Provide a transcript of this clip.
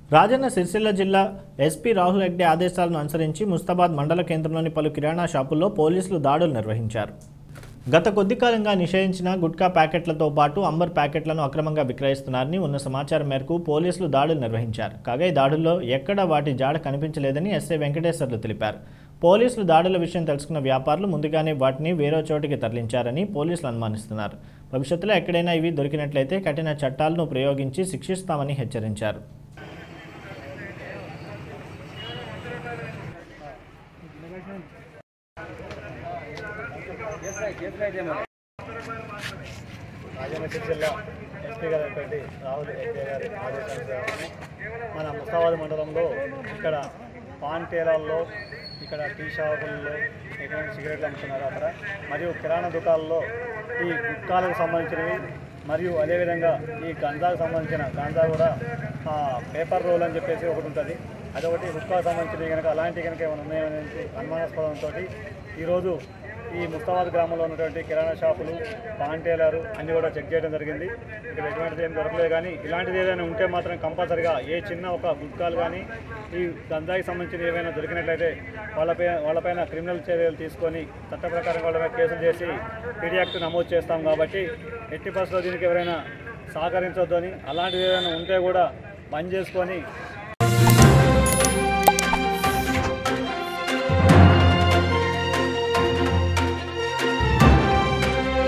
రాజన్న సిరిసిల్ల జిల్లా ఎస్పీ రాహుల్ హెగ్డే ఆదేశాలను అనుసరించి ముస్తాబాద్ మండల కేంద్రంలోని పలు కిరాణా షాపుల్లో పోలీసులు దాడులు నిర్వహించారు. గత కొద్ది కాలంగా నిషేధించిన గుట్కా ప్యాకెట్లతో పాటు అంబర్ ప్యాకెట్లను అక్రమంగా విక్రయిస్తున్నారని ఉన్న సమాచారం మేరకు పోలీసులు దాడులు నిర్వహించారు. కాగా ఈ దాడుల్లో ఎక్కడా వాటి జాడ కనిపించలేదని ఎస్ఐ వెంకటేశ్వర్లు తెలిపారు. పోలీసులు దాడుల విషయం తెలుసుకున్న వ్యాపారులు ముందుగానే వాటిని వేరే చోటికి తరలించారని పోలీసులు అనుమానిస్తున్నారు. భవిష్యత్తులో ఎక్కడైనా ఇవి దొరికినట్లయితే కఠిన చట్టాలను ప్రయోగించి శిక్షిస్తామని హెచ్చరించారు. రాజన్న సిరిసిల్ల ఎస్పీ గారు రాహుల్ హెగ్డే గారి ఆదేశానుసారం మన ముస్తాబాద్ మండలంలో ఇక్కడ పాన్ టేలాల్లో, ఇక్కడ టీ షాపుల్లో ఎటువంటి సిగరెట్లు అమ్ముతున్నారు అక్కడ, మరియు కిరాణా దుకాణాల్లో ఈ గుట్కాలకు సంబంధించినవి మరియు అదేవిధంగా ఈ గంజాకు సంబంధించిన గంజా కూడా పేపర్ రోల్ అని చెప్పేసి ఒకటి ఉంటుంది. అదొకటి గుట్కాకు సంబంధించినవి కనుక అలాంటివి కనుక ఏమైనా ఉన్నాయనేసి అనుమానాస్పదంతో ఈరోజు ఈ ముస్తాబాద్ గ్రామంలో ఉన్నటువంటి కిరాణా షాపులు, పాన్ టేలర్ అన్నీ కూడా చెక్ చేయడం జరిగింది. ఇక్కడ ఎటువంటిది ఏం దొరకలేదు. కానీ ఇలాంటిది ఏదైనా ఉంటే మాత్రం కంపల్సరిగా ఏ చిన్న ఒక గుట్కాలు కానీ ఈ గంజాయికి సంబంధించిన ఏవైనా దొరికినట్లయితే వాళ్ళపైన క్రిమినల్ చర్యలు తీసుకొని చట్ట ప్రకారం వాళ్ళ మీద కేసులు చేసి పీడీ యాక్ట్ నమోదు చేస్తాం. కాబట్టి ఎట్టి పరిస్థితుల్లో దీనికి ఎవరైనా సహకరించొద్దని, అలాంటిది ఏదైనా ఉంటే కూడా బంద్ చేసుకొని